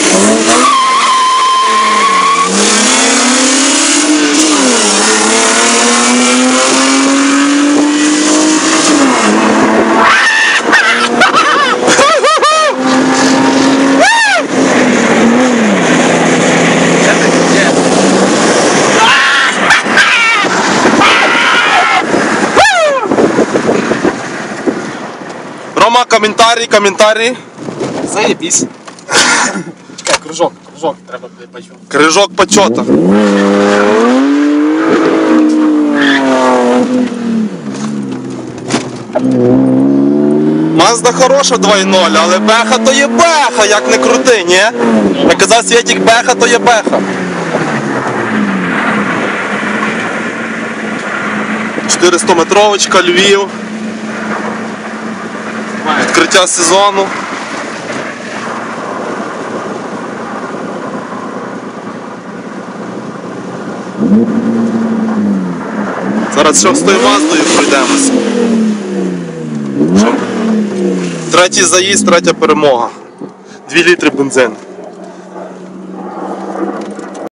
Рома, коментарі. Заєбісь. Чекай, кружок треба почути. Крижок почота. Мазда хороша 2.0, але беха то є беха, як не крути, ні? Я казав, Світік, беха то є беха. 400-метровочка, Львів. Відкриття сезону. Зараз ще з тою Маздою пройдемося. Третій заїзд, третя перемога. 2 літри бензину.